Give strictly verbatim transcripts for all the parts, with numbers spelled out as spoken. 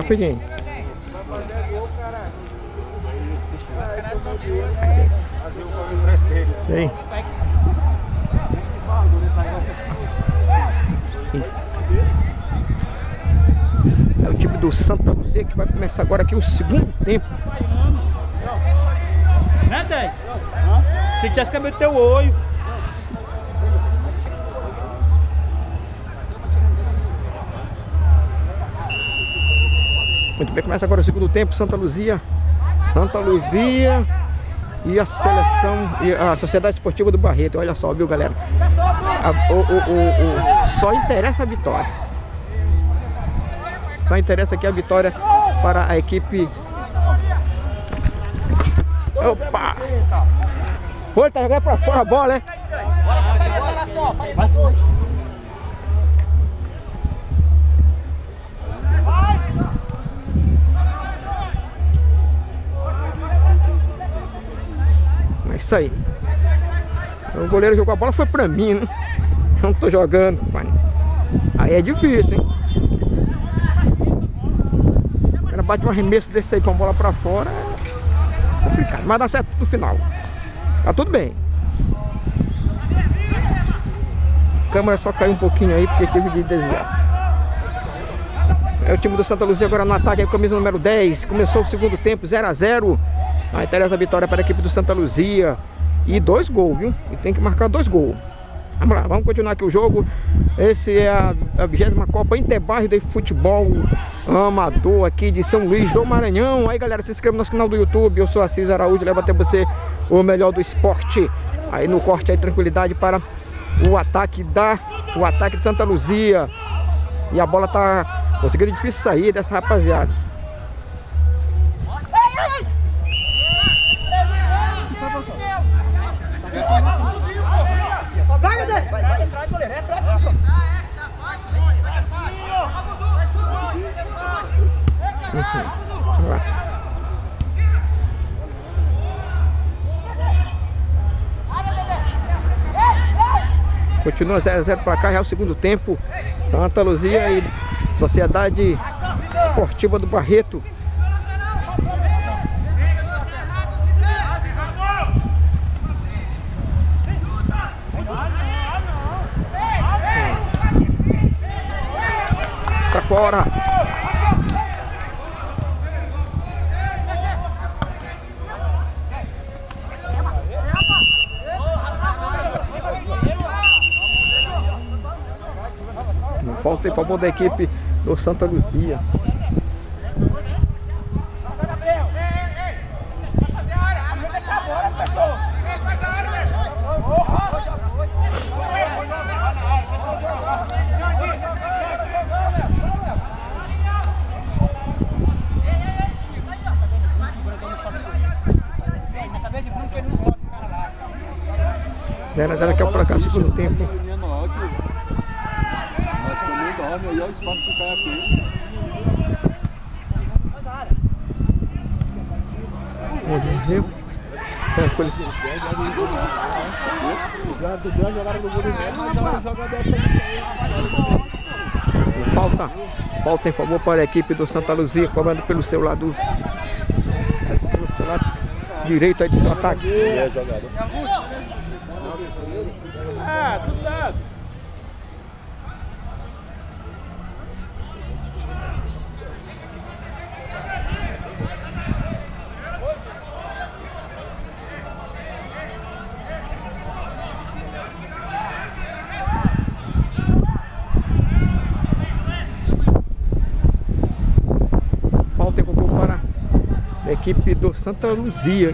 rapidinho. Sim. Isso. É o time do Santa Luzia que vai começar agora aqui o segundo tempo. Né, dez? Se tivesse que meter o olho. Muito bem, começa agora o segundo tempo. Santa Luzia. Santa Luzia e a seleção e a Sociedade Esportiva do Barreto. Olha só, viu, galera? A, o, o, o, o, só interessa a vitória. Só interessa aqui a vitória para a equipe. Opa! Foi, tá jogando pra fora a bola, é? É isso aí. O goleiro jogou a bola, foi pra mim, né? Eu não tô jogando, pai. Aí é difícil, hein? O cara bate um arremesso desse aí com a bola pra fora, é complicado, mas dá certo no final. Tá tudo bem. A câmera só caiu um pouquinho aí porque teve de desviar. É o time do Santa Luzia agora no ataque, a camisa número dez. Começou o segundo tempo, zero a zero. Não interessa a vitória para a equipe do Santa Luzia. E dois gols, viu? E tem que marcar dois gols. Vamos lá, vamos continuar aqui o jogo. Esse é a vigésima Copa Interbairro de Futebol Amador aqui de São Luís do Maranhão. Aí, galera, se inscreva no nosso canal do YouTube. Eu sou Assis Araújo, leva até você o melhor do esporte. Aí no corte aí, tranquilidade para o ataque da o ataque de Santa Luzia. E a bola tá conseguindo difícil sair dessa rapaziada. Vai entrar, goleiro, entra, entra. Continua zero a zero para cá, já é o segundo tempo. Santa Luzia e Sociedade Esportiva do Barreto. Pra fora. Falta em favor da equipe do Santa Luzia. zero a zero aqui é o placar, segundo tempo. Aí olha o espaço que cai aqui. Viu? Tranquilo. Falta. Falta em favor para a equipe do Santa Luzia, cobrando pelo seu lado. Pelo seu lado direito aí do seu ataque. É, jogador. Ah, tu sabe. Falta em favor para a equipe do Santa Luzia.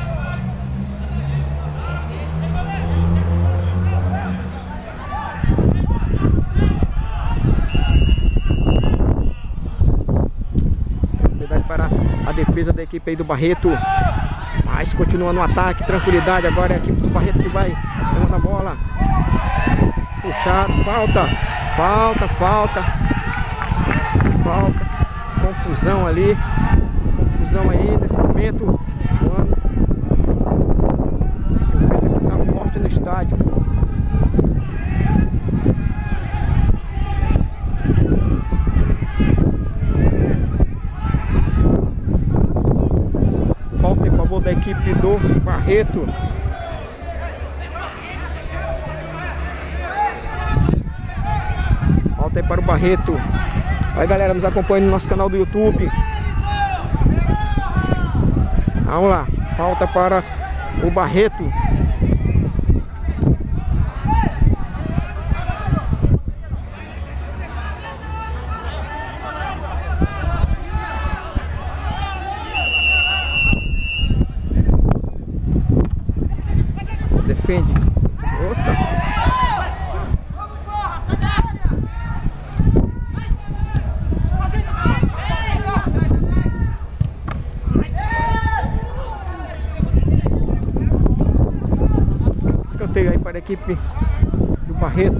Para a defesa da equipe aí do Barreto, mas continua no ataque, tranquilidade. Agora é a equipe do Barreto que vai tomando a bola, puxado, falta, falta, falta, falta, confusão ali, confusão aí nesse momento. O vento está forte no estádio. da equipe do Barreto. Falta aí para o Barreto. Aí, galera, nos acompanhe no nosso canal do YouTube. Vamos lá, falta para o Barreto. Se defende. Outra. Escanteio aí para a equipe do Barreto.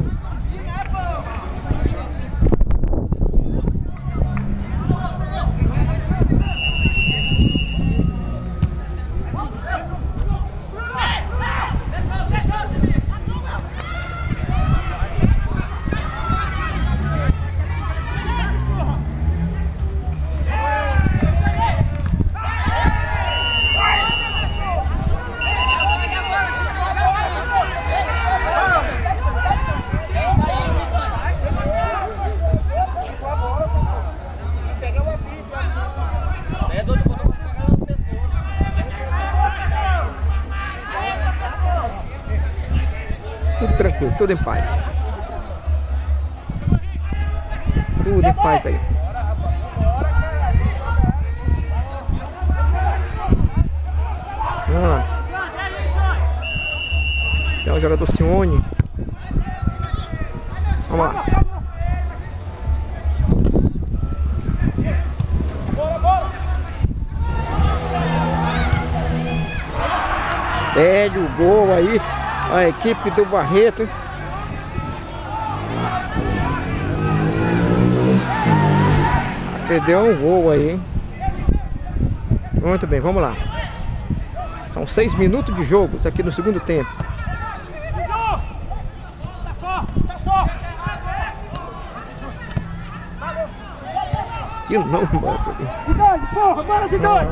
Tudo tranquilo, tudo em paz. Tudo em paz aí. Vamos lá. Tem o jogador Sione. Vamos lá. Pede o gol aí a equipe do Barreto. Perdeu um gol aí, hein? Muito bem, vamos lá. São seis minutos de jogo, isso aqui no segundo tempo. E não, bota ali. Porra, bora de dois!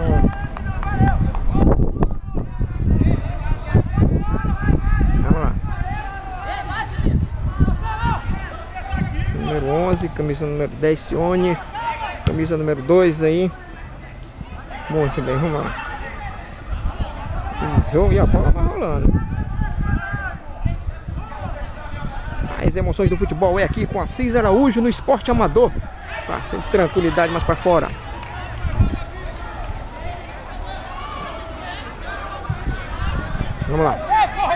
Número onze, camisa número dez, Sione. Camisa número dois aí. Muito bem, vamos lá. O jogo e a bola vai rolando. As emoções do futebol é aqui com Assis Araújo no Esporte Amador. Tá, sem tranquilidade mais pra fora. Vamos lá.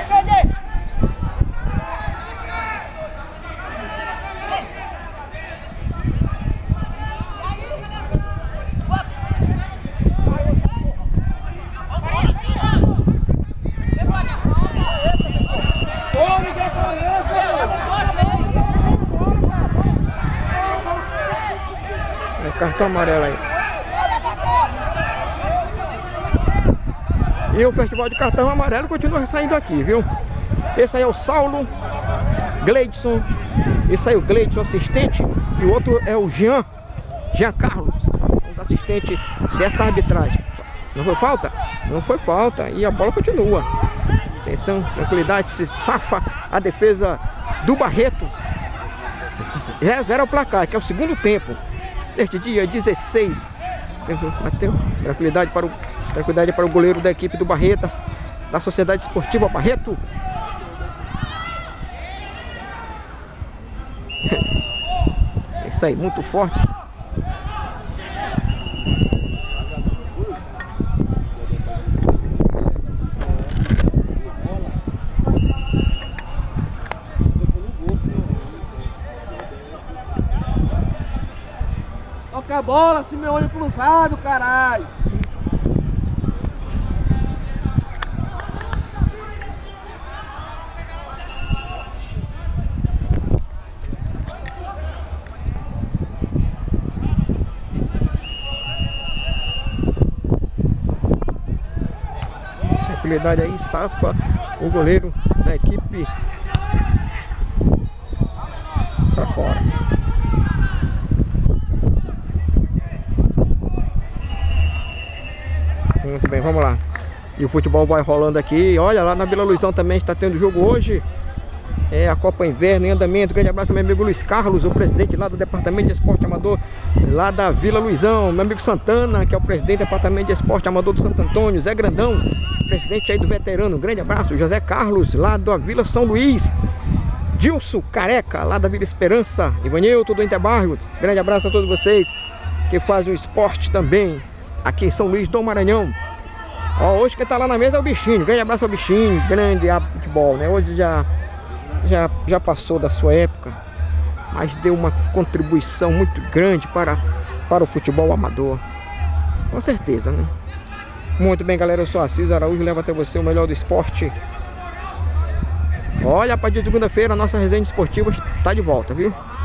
Cartão amarelo aí. E o festival de cartão amarelo continua saindo aqui, viu? Esse aí é o Saulo Gleidson. Esse aí é o Gleidson, assistente. E o outro é o Jean Jean Carlos, os assistentes dessa arbitragem. Não foi falta? Não foi falta. E a bola continua. Atenção, tranquilidade. Se safa a defesa do Barreto. Zero é o placar, que é o segundo tempo. Este dia dezesseis. Tranquilidade para o, tranquilidade para o goleiro da equipe do Barreto, da Sociedade Esportiva Barreto. Isso aí, muito forte. Toca a bola, se meu olho cruzado, caralho! Tranquilidade aí, safa o goleiro da equipe para fora. Muito bem, vamos lá. E o futebol vai rolando aqui. Olha, lá na Vila Luizão também está tendo jogo hoje. É a Copa Inverno em andamento. Grande abraço ao meu amigo Luiz Carlos, o presidente lá do Departamento de Esporte Amador, lá da Vila Luizão. Meu amigo Santana, que é o presidente do Departamento de Esporte Amador do Santo Antônio. Zé Grandão, presidente aí do Veterano. Grande abraço. José Carlos, lá da Vila São Luís. Dilson Careca, lá da Vila Esperança. Ivanilton do Interbairros. Grande abraço a todos vocês que fazem o esporte também aqui em São Luís do Maranhão. Ó, hoje quem tá lá na mesa é o Bichinho. Grande abraço ao Bichinho, grande a futebol, né? Hoje já, já, já passou da sua época, mas deu uma contribuição muito grande para, para o futebol amador. Com certeza, né? Muito bem, galera, eu sou Assis Araújo, levo até você o melhor do esporte. Olha, a partir de segunda-feira a nossa resenha esportiva está de volta, viu?